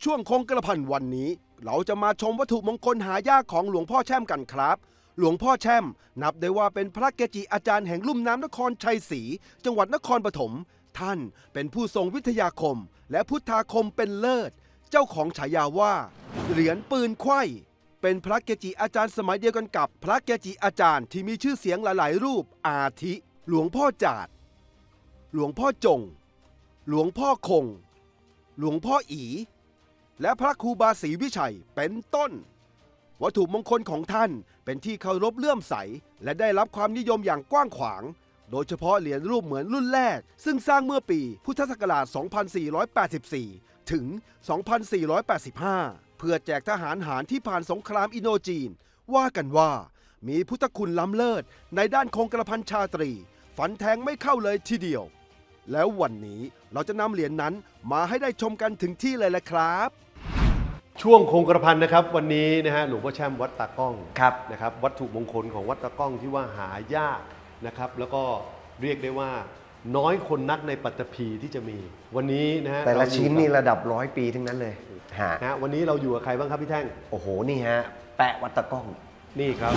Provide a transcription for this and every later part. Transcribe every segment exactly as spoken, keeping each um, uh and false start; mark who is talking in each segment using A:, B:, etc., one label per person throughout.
A: ช่วงคงกระพันวันนี้เราจะมาชมวัตถุมงคลหายากของหลวงพ่อแช่มกันครับหลวงพ่อแช่มนับได้ว่าเป็นพระเกจิอาจารย์แห่งลุ่มน้ำนครชัยศรีจังหวัดนครปฐมท่านเป็นผู้ทรงวิทยาคมและพุทธาคมเป็นเลิศเจ้าของฉายาว่าเหรียญปืนไขว้เป็นพระเกจิอาจารย์สมัยเดียวกันกับพระเกจิอาจารย์ที่มีชื่อเสียงหลายๆรูปอาทิหลวงพ่อจาดหลวงพ่อจงหลวงพ่อคงหลวงพ่ออีและพระครูบาศรีวิชัยเป็นต้นวัตถุมงคลของท่านเป็นที่เคารพเลื่อมใสและได้รับความนิยมอย่างกว้างขวางโดยเฉพาะเหรียญรูปเหมือนรุ่นแรกซึ่งสร้างเมื่อปีพุทธศักราช สองพันสี่ร้อยแปดสิบสี่ ถึง สองพันสี่ร้อยแปดสิบห้า เพื่อแจกทหารหารที่ผ่านสงครามอินโดจีนว่ากันว่ามีพุทธคุณล้ำเลิศในด้านคงกระพันชาตรีฝันแทงไม่เข้าเลยทีเดียวแล้ววันนี้เราจะนำเหรียญ น, นั้นมาให้ได้ชมกันถึงที่เลยแหละครับ
B: ช่วงคงกระพันนะครับวันนี้นะฮะหลวงพ่อแช่มวัดตากล้อง
C: ครับ
B: นะครับวัตถุมงคลของวัดตากล้องที่ว่าหายากนะครับแล้วก็เรียกได้ว่าน้อยคนนักในปัตตภีที่จะมีวันนี้นะฮะ
C: แต่ละชิ้นนี่ระดับร้อยปีทั้งนั้นเลยฮะ
B: นะฮะวันนี้เราอยู่กับใครบ้างครับพี่แท่ง
C: โอ้โหนี่ฮะแปะวัดตากล้อง
B: นี่ครับ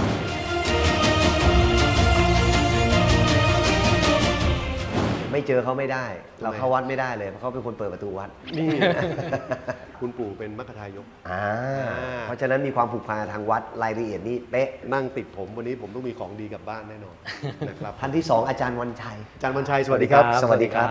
C: ไม่เจอเขาไม่ได้เราเข้าวัดไม่ได้เลยเพราะเขาเป็นคนเปิดประตูวัด
B: นี่คุณปู่เป็นมัคคทายก
C: อ่าเพราะฉะนั้นมีความผูกพันทางวัดรายละเอียดนี่เป๊ะ
B: นั่งติดผมวันนี้ผมต้องมีของดีกลับบ้านแน่นอนนะครับ
C: ท่านที่สองอาจารย์วันชัย
B: อาจารย์วันชัยสวัสดีครับ
C: สวัสดีครับ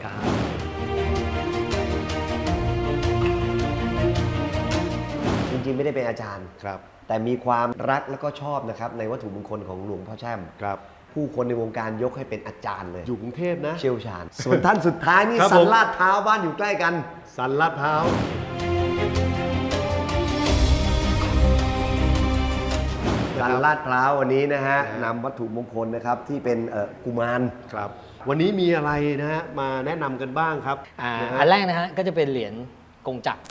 C: จริงๆไม่ได้เป็นอาจารย์
B: ครับ
C: แต่มีความรักและก็ชอบนะครับในวัตถุมงคลของหลวงพ่อแช่ม
B: ครับ
C: ผู้คนในวงการยกให้เป็นอาจารย์เลย
B: อยู่กรุงเทพนะ
C: เชี่ยวชาญส่วนท่านสุดท้ายนี่สันลาดพร้าวบ้านอยู่ใกล้กัน
B: สันลาดพร้าว
C: สันลาดพร้าววันนี้นะฮะนำวัตถุมงคลนะครับที่เป็นกุมาร
B: ครับวันนี้มีอะไรนะฮะมาแนะนำกันบ้างครับ
D: อันแรกนะฮะก็จะเป็นเหรียญกงจักร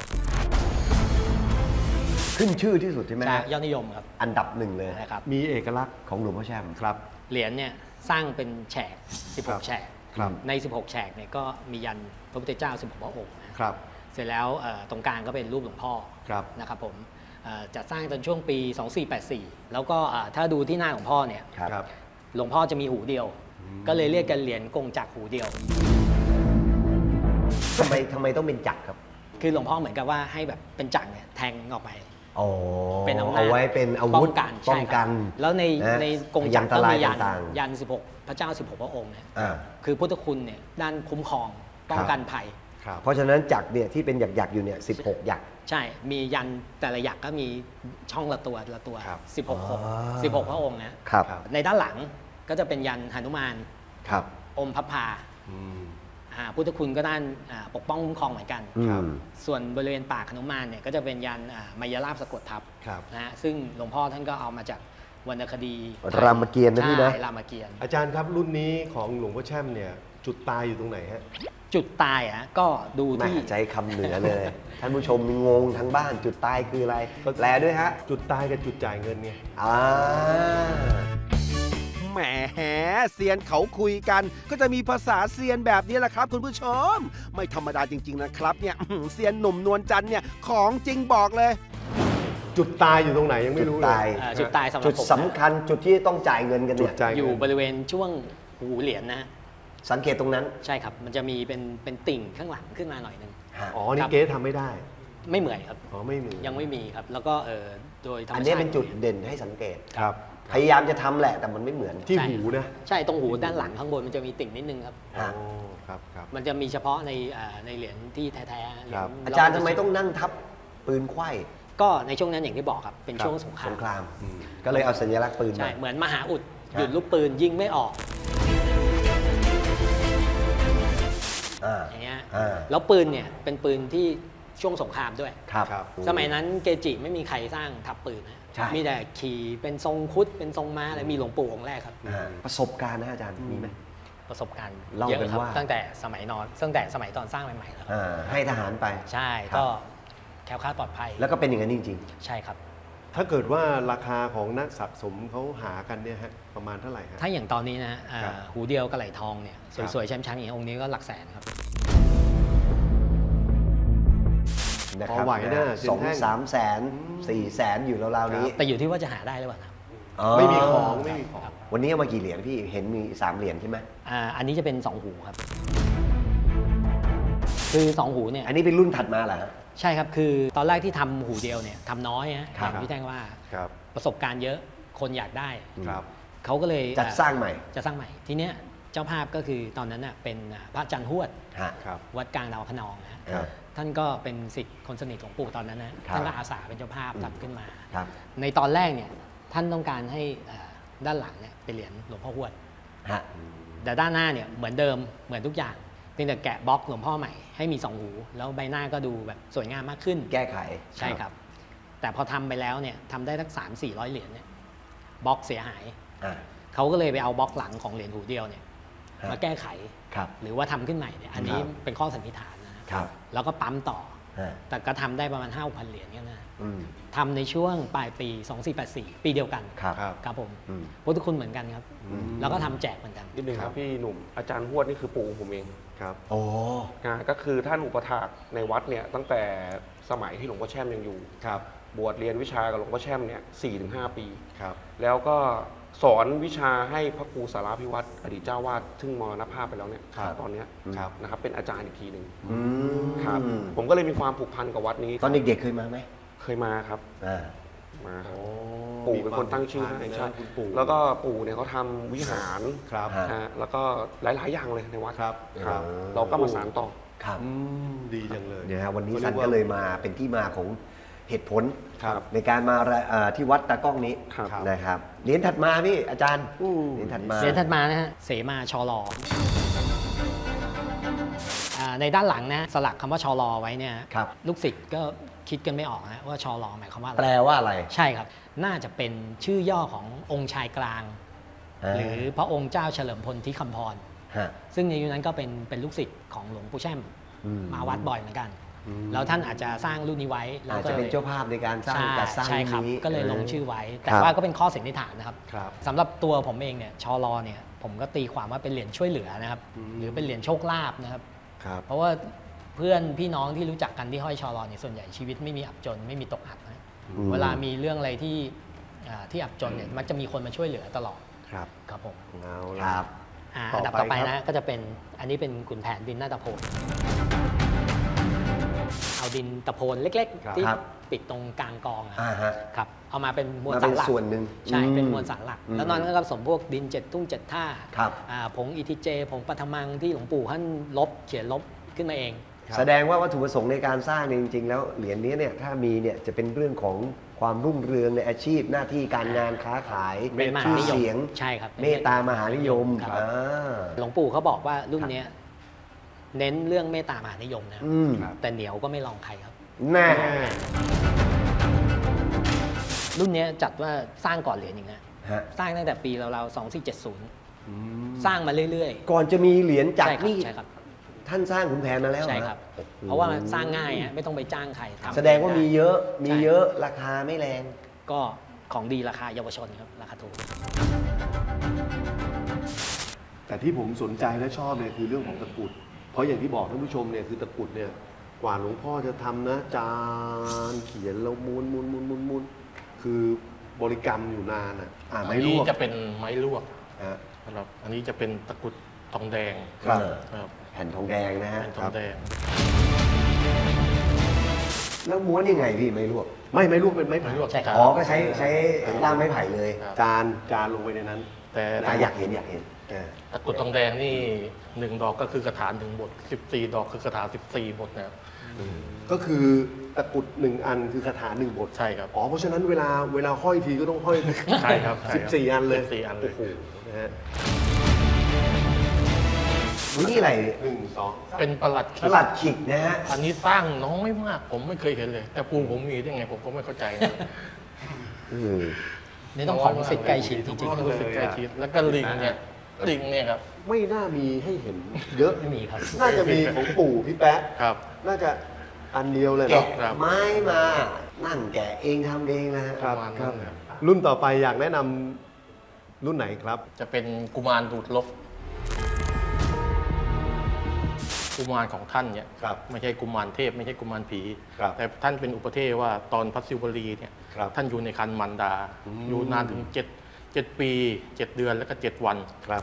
C: ขึ้นชื่อที่สุดใช่ไหม
D: ยอดนิยมครับ
C: อันดับหนึ่งเลย
D: นะครับ
B: มีเอกลักษณ์
C: ของหลวงพ่อแช่ม
B: ครับ
D: เหรียญเนี่ยสร้างเป็นแฉกสิบหกแฉกในสิบหกแฉกเนี่ยก็มียันพระพุทธเจ้าสิบหกพระองค์
B: ครับ
D: เสร็จแล้วตรงกลางก็เป็นรูปหลวงพ่อนะครับผมจะสร้างตอนช่วงปีสองพันสี่ร้อยแปดสิบสี่แล้วก็ถ้าดูที่หน้าหลวงพ่อเนี่ยหลวงพ่อจะมีหูเดียวก็เลยเรียกกันเหรียญกงจักรหูเดียว
C: ทำไมทำไมต้องเป็นจักรครับ
D: คือหลวงพ่อเหมือนกับว่าให้แบบเป็นจักรเนี่ยแทงออกไป
C: เป็นเอาไว้เป็นอาวุธป้องกัน
D: แล้วในในกงจักรก็มียันยันสิบหกพระเจ้าสิบหกพระองค์เนี่ยคือพุทธคุณเนี่ยด้านคุ้มครองป้องกันภัย
C: เพราะฉะนั้นจักรเนี่ยที่เป็นหยักๆอยู่เนี่ยสิบหกหยัก
D: ใช่มียันแต่ละหยักก็มีช่องละตัวละตัวสิบหกสิบหกพระองค์นะในด้านหลังก็จะเป็นยันหนุมานอมพระพาพุทธคุณก็ด้านปกป้องคุ้มครองเหมือนกันส่วนบริเวณปากหนุมานเนี่ยก็จะเป็นยันมายาลาภสะกดทับนะฮะซึ่งหลวงพ่อท่านก็เอามาจากวรรณคดี
C: รามเกียรติ์นะพี่นะ
D: รามเกียรติ์
B: อาจารย์ครับรุ่นนี้ของหลวงพ่อแช่มเนี่ยจุดตายอยู่ตรงไหนฮะ
D: จุดตายอ่ะก็ดูที่
C: ใจคำเหนือเลยท่านผู้ชมงงทั้งบ้านจุดตายคืออะไรแปลด้วยฮะ
B: จุดตายกับจุดจ่ายเงินไง
C: อ่า
A: แหมเซียนเขาคุยกันก็จะมีภาษาเซียนแบบนี้แหละครับคุณผู้ชมไม่ธรรมดาจริงๆนะครับเนี่ยเซียนหนุ่มนวลจันทร์เนี่ยของจริงบอกเลย
B: จุดตายอยู่ตรงไหนยังไม่รู้เลย
D: จุดตายสำหรับ
C: จุดสำคัญจุดที่ต้องจ่ายเงินกันเนี่ย
D: อยู่บริเวณช่วงหูเหรียญนะ
C: สังเกตตรงนั้น
D: ใช่ครับมันจะมีเป็นเป็นติ่งข้างหลังขึ้นมาหน่อยนึง
B: อ๋อนี่เก๊ทำไม่ได้
D: ไม่เหมือนครับ
B: อ๋อไม่มี
D: ยังไม่มีครับแล้วก็เออโดยธรรมชาติ
C: อันนี้เป็นจุดเด่นให้สังเกต
B: ครับ
C: พยายามจะทำแหละแต่มันไม่เหมือน
B: ที่หูนะ
D: ใช่ตรงหูด้านหลังข้างบนมันจะมีติ่งนิดนึงครับ
B: อ๋อครับครับ
D: มันจะมีเฉพาะในในเหรียญที่แท้
C: ๆอาจารย์ทำไมต้องนั่งทับปืนไขว้
D: ก็ในช่วงนั้นอย่างที่บอกครับเป็นช่วงสงคราม
C: สงครามก็เลยเอาสัญลักษณ์ปืน
D: ใช่เหมือนมหาอุดหยุดลูกปืนยิงไม่ออกอย่างเงี้ยแล้วปืนเนี่ยเป็นปืนที่ช่วงสงครามด้วยสมัยนั้นเกจิไม่มีใครสร้างทับปืนนะมีแต่ขี่เป็นทรงคุดเป็นทรงม้าอะไรมีหลวงปู่องค์แรกครับ
C: ประสบการณ์นะอาจารย์มีไหม
D: ประสบการณ์
C: เยอะครับ
D: ตั้งแต่สมัยนอนตั้งแต่สมัยตอนสร้างใหม่ๆแล้ว
C: ให้ทหารไป
D: ใช่ก็แคล้วคลาดปลอดภัย
C: แล้วก็เป็นอย่างนั้นจริง
D: ๆใช่ครับ
B: ถ้าเกิดว่าราคาของนักสะสมเขาหากันเนี่ยฮะประมาณเท่าไหร่ฮะ
D: ถ้าอย่างตอนนี้นะหูเดียวกระไหลทองเนี่ยสวยๆช้ำๆอย่างองค์นี้ก็หลักแสนครับ
C: นะค
B: พ
C: รั
B: อไหวนะเซี
C: ส
B: ย
C: อน ง
B: แท่ง
C: สามแสนสี่แสนอยู่ราวๆนี้
D: แต่อยู่ที่ว่าจะหาได้หรือเปล่าครับ
B: ไม่มีของไม่มีของ
C: วันนี้เอามากี่เหรียญพี่เห็นมีสามเหรียญใช่ไหม
D: อ่าอันนี้จะเป็นสองหูครับ คือสองหูเนี่ย
C: อันนี้เป็นรุ่นถัดมาเหรอฮะ
D: ใช่ครับคือตอนแรกที่ทำหูเดียวเนี่ยทำน้อยฮะ
C: ครับ
D: อย่างพี่แท่งว่า
B: ครับ
D: ประสบการณ์เยอะคนอยากได้
B: ครับ
D: เขาก็เลย
C: จัดสร้างใหม่
D: จะสร้างใหม่ทีเนี้ยเจ้าภาพก็คือตอนนั้นน่ะเป็นพระอาจารย์หวด
C: ฮะ
B: ครับ
D: วัดกลางดาวพะนองนะฮะ
C: ครับ
D: ท่านก็เป็นศิษย์คนสนิทของปู่ตอนนั้นนะครับ ท่านก็อาสาเป็นเจ้าภาพทำขึ้นมา
C: ครับ
D: ในตอนแรกเนี่ยท่านต้องการให้เอ่อด้านหลังเนี่ยเป็นเหรียญหลวงพ่อหวด
C: ฮะ
D: แต่ด้านหน้าเนี่ยเหมือนเดิมเหมือนทุกอย่างเพียงแต่แกะบล็อกหลวงพ่อใหม่ให้มีสองหู แล้วใบหน้าก็ดูแบบสวยงามมากขึ้น
C: แก้ไข
D: ใช่ครับ แต่พอทำไปแล้วเนี่ยทำได้ทั้งสามสี่ร้อยเหรียญเนี่ยบล็อกเสียหาย
C: อ่า
D: เขาก็เลยไปเอาบล็อกหลังของเหรียญหูเดียวเนี่ย
C: ฮะ
D: มาแก้ไข
C: ครับ
D: หรือว่าทำขึ้นใหม่เนี่ยอันนี้
C: ครับ
D: เป็นข้อสันนิษฐานนะฮะ
C: ครับ
D: แล้วก็ปั๊มต่อ
C: ฮะ
D: แต่ก็ทำได้ประมาณ ห้าพัน เหรียญเนี่ยนะ
C: อืม
D: ทำในช่วงปลายปี สองสี่แปดสี่ ปีเดียวกัน
C: ครับ
B: ครับ
D: ครับผม
C: อืม
D: พุทธคุณเหมือนกันครับ แล้วก็ทำแจกเหมือนกัน
E: นิดนึงค
B: ครั
E: รับบ พี่หนุ่มอาจารย์หวดนี่คือปู่ผมเอง
B: ครับ
C: โอ้
E: นะก็คือท่านอุปถากในวัดเนี่ยตั้งแต่สมัยที่หลวงพ่อแช่มยังอยู่
B: ครับ
E: บวชเรียนวิชากับหลวงพ่อแช่มเนี่ยสี่ถึงห้าปี
B: ครับ
E: แล้วก็สอนวิชาให้พระครูสาราภิวัตรอดีตเจ้าวาดซึ่งมรณภาพไปแล้วเนี่ย
B: ครับ
E: ตอนเนี้ย
B: ครับ
E: นะครับเป็นอาจารย์อีกทีหนึ่ง
C: อืม
E: ครับผมก็เลยมีความผูกพันกับวัดนี้
C: ตอนเด็กๆเคยมาไหม
E: เคยมาครับ
C: อ่า
E: มาครับ
B: โอ้
E: ปู่เป็นคนตั้งชื่อ
B: มี
E: ให้
B: ความ
E: ใช่
B: ผูกพันนะคุณปู่
E: แล้วก็ปู่เนี่ยเขาทำวิหาร
B: ครับ
C: ฮะ
E: นะฮะแล้วก็หลาย ๆ อย่างเลยในวัด
B: ครับ
E: ครับ
C: เออ
E: เราก็มาสานต่อ
C: ครับ
B: อืมดีจังเลย
C: เนี่ยฮะวันนี้
B: ขา
C: ท่าน
B: รีว่
C: ก็เลยมาเป็นที่มาของเหตุผล
B: ครับ
C: ในการมาเอ่อที่วัดตากล้องนี้
E: ครับ
C: นะครับเหรียญถัดมาพี่อาจารย์เหรียญถัดมา
D: เหรียญถัดมานะฮะเสมาชอลออ่าในด้านหลังนะสลักคำว่าชอลอไว้เนี่ย
C: ครับ
D: ลูกศิษย์ก็คิดกันไม่ออกนะว่าชอลอหมายความว่าอะ
C: แปล
D: ไร
C: ว่าอะไร
D: ใช่ครับ น่าจะเป็นชื่อย่อขององค์ชายกลาง หรือพระองค์เจ้าเฉลิมพลที่คำพร
C: ฮะ
D: ซึ่งในยุคนั้นก็เป็นเป็นลูกศิษย์ของหลวงปู่แช่ม
C: อืม
D: มาวัดบ่อยเหมือนกัน แล้วท่านอาจจะสร้างรุ่นนี้ไว้แล้ว
C: อาจ
D: ก็
C: จะ
D: ล
C: เป็น
D: ย
C: เจ้าภาพในการสร้าง
D: ใช่
C: จัดสร้าง
D: ใช่ครับ
C: นี้
D: ก็เลยลงชื่อไว้ แต่
C: ครับ
D: ว่าก็เป็นข้อสันนิษฐานนะครับ
B: ครับ
D: สำหรับตัวผมเองเนี่ยชอลอเนี่ยผมก็ตีความว่าเป็นเหรียญช่วยเหลือนะครับ หรือเป็นเหรียญโชคลาภนะครับ
B: ครับ
D: เพราะว่าเพื่อนพี่น้องที่รู้จักกันที่ห้อยชอลอเนี่ยส่วนใหญ่ชีวิตไม่มีอับจนไม่มีตกอับนะ
C: อืม
D: เวลามีเรื่องอะไรที่อ่าที่อับจนเนี่ยมักจะมีคนมาช่วยเหลือตลอด
B: ครับ
D: ครับผม
B: เอา
C: ค
B: ละ
C: รับ
D: อ่า
B: ต่อ
D: อันดับ
B: ไป
D: ต่อไป
B: ครับ
D: นะก็จะเป็นอันนี้เป็นขุนแผนดินหน้าตะโพนเอาดินตะโพนเล็ก
B: ครับ
D: ๆ ที่
C: ครับ
D: ปิดตรงกลางกองอะ
C: อ่าฮะ
D: ครับเอามาเป็นมวล
C: มา
D: สา
C: เป็
D: ร
C: น
D: หลัก
C: ส่วนหนึ่ง
D: ใช่เป็น
C: อื
D: มวลสารหลัก
C: อืม
D: แล้วนอกนั้นก็ผสมพวกดินเจ็ดทุ่งเจ็ดท่า
C: ครับ
D: อ่าผงอิทิเจผงปัทมังที่หลวงปู่ท่านลบเขียนลบขึ้นมาเอง
C: แสดงว่าวัตถุประสงค์ในการสร้างเนี่ยจริงๆ แล้วเหรียญนี้เนี่ยถ้ามีเนี่ยจะเป็นเรื่องของความรุ่งเรืองในอาชีพหน้าที่การงานค้าขาย
D: เป็นมหา
C: ชื่อ
D: นิยม
C: เสียง
D: ใช่ครับ
C: เมตตามหานิยม
D: ครับ
C: อ่า
D: หลวงปู่เขาบอกว่ารุ่นเนี้ยเน้นเรื่องเมตตามหานิยมนะ
C: อืม
D: แต่เหนียวก็ไม่ลองใครครับ
C: แน่
D: รุ่นเนี้ยจัดว่าสร้างก่อนเหรียญอีกนะ
C: ฮะ
D: สร้างตั้งแต่ปีเราๆสองสี่เจ็ดศูนย์สร้างมาเรื่อย
C: ก่อนจะมีเหรียญ
D: ๆ
C: จาก
D: ใช่ครับ
C: นี่
D: ใช่ครับ
C: ท่านสร้างขุนแผนมาแล้วเหอ
D: ใช่ครับ เพราะว่ามันสร้างง่ายฮะไม่ต้องไปจ้างใครทำ
C: แสดงว่ามีเยอะมี
D: ใช่
C: เยอะราคาไม่แรง
D: ก็ของดีราคาเยาวชนครับราคาถูก
B: แต่ที่ผมสนใจและชอบเนี่ยคือเรื่องของตะกรุด เพราะอย่างที่บอกท่านผู้ชมเนี่ยคือตะกรุดเนี่ยกว่าหลวงพ่อจะทำนะจานเขียนแล้วมูนมูนมูนมูนมูนคือบริกรรมอยู่นานอ่ะอ่า
F: อั
B: ไม่
F: น
B: รู้
F: นี้จะเป็นไม้ลวก
B: ฮะ
F: นะครับอันนี้จะเป็นตะกรุดทองแดง
C: ครับ
F: ครับ
C: แผ่นทองแดงนะฮะ
F: เป็นทองแดง
C: แล้วม้วนยังไงพี่ไม่ลวก
B: ไม่ไม่รู้เป็นไม้ไผ่
F: ไม้ลวก
D: ใช่ครับ
C: อ๋อก็ใช้ใช้ด้ามไม้ไผ่เลย
F: ครับ
B: จานจานลงไปในนั้น
F: แต่
C: อ่ะอยากเห็นอยากเห็น
B: เออ
F: ตะกรุดทองแดงนี่หนึ่งดอกก็คือกระถางหนึ่งบทสิบสี่ดอกคือกระถางสิบสี่บทนะครับ
B: ก็คือตะกรุดหนึ่งอันคือคาถาหนึ่งบท
F: ใช่ครับ
B: อ๋อเพราะฉะนั้นเวลาเวลาห้อยทีก็ต้องห้อย
F: ใช่ครับใช่
B: สิบ
F: ครับ
B: สี่อันเลย
F: สิบสี่อันเลย
B: โอ้โหนะฮะ
C: นี่อะไร
B: หนึ่งสอง
F: เป็นประหลัด
C: ต
F: ขิก
C: ลาดขิกนะฮะ
F: อันนี้สร้างน้อยมากผมไม่เคยเห็นเลย แต่ปูผมมีได้ไงผมก็ไม่เข้าใจนะ
C: อืม
D: นี่ต้องของสิทธิ์ใกล้ชิดจริง
F: ต้องรู้สึกใกล้ชิดแล้วก็ลิงเนี่ยลิงเนี่ยครับ
B: ไม่น่ามีให้เห็นเยอะ
D: ๆไม่มีครับ
B: น่าจะมีของปู่พี่แป๊ะ
F: ครับ
B: น่าจะอันเดียวเลย
C: แกะ
B: เนาะ
C: ไม้มานั่งแกะเองทำเองนะฮะ
B: ครับ
F: ประมาณ
B: ค
F: นั้
B: รับ
F: นครับ
B: รุ่นต่อไปอยากแนะนำรุ่นไหนครับ
F: จะเป็นกุมารดูดลบกุมารของท่านเนี่ยไม่ใช่กุมารเทพไม่ใช่กุมารผีแต่ท่านเป็นอุปเทศว่าตอนพระศิวลีเนี่ยท่านอยู่ในคันมันดาอยู่นานถึงเจ็ดเจ็ดปีเจ็ดเดือนแล้วก็เจ็ดวัน
B: ครับ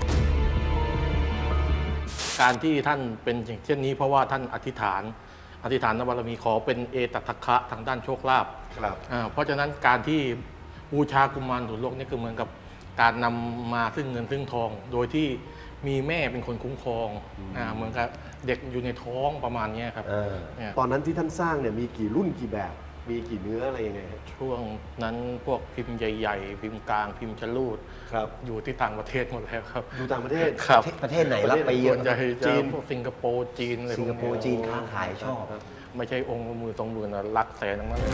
F: การที่ท่านเป็นอย่างเช่นนี้เพราะว่าท่านอธิษฐานอธิษฐานบารมีขอเป็นเอตัทคะทางด้านโชคลาภเพราะฉะนั้นการที่บูชากุมารหนุนโลกนี่คือเหมือนกับการนำมาซึ่งเงินซึ่งทองโดยที่มีแม่เป็นคนคุ้มครองเหมือนกับเด็กอยู่ในท้องประมาณนี้ครับ
B: ตอนนั้นที่ท่านสร้างเนี่ยมีกี่รุ่นกี่แบบมีกี่เนื้ออะไรยังไง
F: ช่วงนั้นพวกพิมพ์ใหญ่ๆพิมพ์กลางพิมพ์ชลูดอยู่ที่ต่างประเทศหมดแล้วครับ
B: อยู่ต่างประเทศ
F: ครับ
C: ประเทศไหนรับไปเยอะ
F: จีนพวกสิงคโปร์จีนอะไร
C: สิงคโปร์จีนค้าขายชอบ
F: ไม่ใช่องค์มือสองมือนะลักแสนทั้งนั้นเลย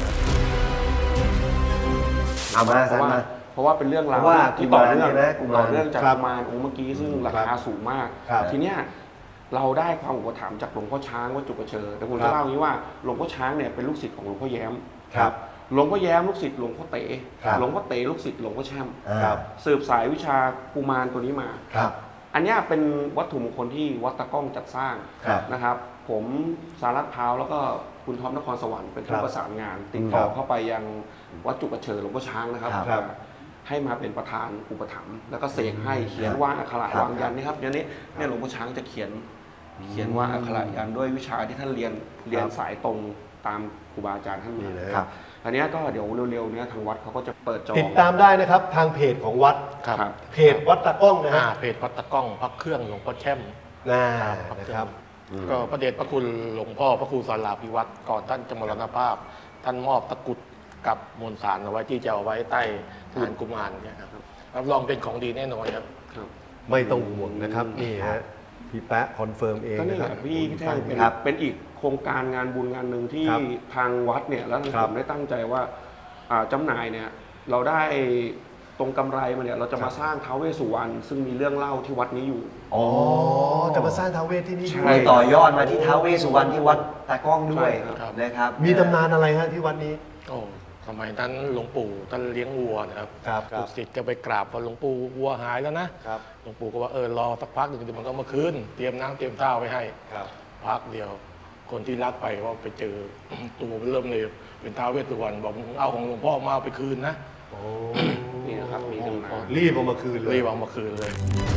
C: เอามาเพราะว่า
E: เพราะว่าเป็นเรื่องราวที่ต่อเนื่องต่อเนื่องจากกุมารองค์เมื่อกี้ซึ่งราคาสูงมากทีเนี้ยเราได้ความอุปถัมภ์จากหลวงพ่อช้างวัดจุกเชอแต่ผมจะเล่าอย่างนี้ว่าหลวงพ่อช้างเนี่ยเป็นลูกศิษย์ของหลวงพ่อแย้มหลวงพ่อแย้มลูกศิษย์หลวงพ่อเต๋หลวงพ่อเต๋ลูกศิษย์หลวงพ่อแช่มสืบสายวิชากุมารตัวนี้มาอันนี้เป็นวัตถุมงคลที่วัดตะก้องจัดสร้างนะครับผมสารัตพร้าวแล้วก็คุณท็อปนครสวรรค์เป็นผู้ประสานงานติดต่อเข้าไปยังวัดจุกเชอหลวงพ่อช้างนะครับให้มาเป็นประธานอุปถัมภ์แล้วก็เสกให้เขียนว่าอักขระวางยันนี่ครับเดี๋ยวนี้เนี่ยหลวงพ่อช้างจะเขียนเขียนว่าอักขระยันด้วยวิชาที่ท่านเรียนเรียนสายตรงตามครูบาอาจารย์ท่านมาครับอันนี้ก็เดี๋ยวเร็วๆนี้ทางวัดเขาก็จะเปิดจอง
B: ติดตามได้นะครับทางเพจของวัดเพจวัดตะก้องนะฮะ
F: เพจวัดตะก้องพระเครื่องหลวงพ่อแช่ม
B: นะครับ
F: ก็พระเดชพระคุณหลวงพ่อพระครูสาราภิวัตรก่อนท่านจะมรณภาพท่านมอบตะกุดกับมวลสารเอาไว้ที่จะเอาไว้ใต้ฐานกุมารเนี่ยครับรับรองเป็นของดีแน่นอนครับ
B: ไม่ต้องห่วงนะครับนี่ฮะพี่แป๊ะคอนเฟิร์มเอง
E: ก็นี่แหละพี่พี่แท่งเป็นเป็นอีกโครงการงานบุญงานหนึ่งที่ทางวัดเนี่ยแล้วผมได้ตั้งใจว่าจำหน่ายเนี่ยเราได้ตรงกำไรมาเนี่ยเราจะมาสร้างท้าวเวสสุวรรณซึ่งมีเรื่องเล่าที่วัดนี้อยู่
B: อ๋อจะมาสร้างท้าวเวสที่นี่
C: มีต่อยอดมาที่ท้าวเวสสุวรรณที่วัดตะก้องด้วยนะครับ
B: มีตำนานอะไรฮะที่วัดนี้
F: โอ้สมัยนั้นหลวงปู่ท่านเลี้ยงวัวนะครับลูกศิษย์ก็ไปกราบว่าหลวงปู่วัวหายแล้วนะหลวงปู่ก็ว่าเออรอสักพักหนึ่งเดี๋ยวมันก็มาคืนเตรียมน้ำเตรียมท่าไว้ให้พักเดียวคนที่รักไปว่าไปเจอตัวเริ่มเลยเป็นท้าวเวสสุวรรณบอกเอาของหลวงพ่อมาไปคืนนะ
B: โอ้
E: นี่นะครับมีตำนาน
B: รีบเอามาคืนเลย
F: รีบเอามาคืนเลย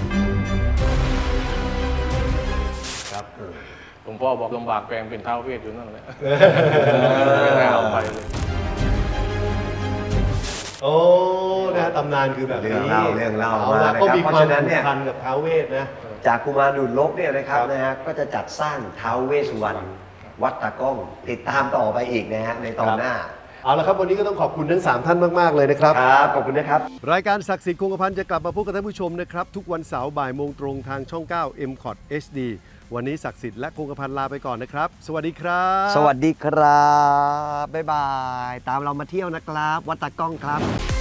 B: ครับ
F: หลวงพ่อบอกลำบากแปลงเป็นท้าวเวสอยู่นั่นแหละไม่เอาไปเลย
B: โอ้นะตำนานคือแบบนี้
C: เรื่องเล่าเรื่องเล่ามา
B: ก็มีความสำคัญกับท้าวเวสนะ
C: จากกุมารหนุนโลกเนี่ยนะครับนะฮะก็จะจัดสร้างท้าวเวสสุวรรณวัดตะก้องติดตามต่อไปอีกนะฮะในตอนหน้า
B: เอาละครับวันนี้ก็ต้องขอบคุณทั้งสามท่านมากๆเลยนะครับ
C: ครับขอบคุณนะครับ
B: รายการศักดิ์สิทธิ์คงกระพันจะกลับมาพบกับท่านผู้ชมนะครับทุกวันเสาร์บ่ายโมงตรงทางช่องเก้า เอ็ม คอท เอช ดี วันนี้ศักดิ์สิทธิ์และคงกระพันลาไปก่อนนะครับสวัสดีครับ
C: สวัสดีครับบ๊ายบายตามเรามาเที่ยวนะครับวัดตะก้องครับ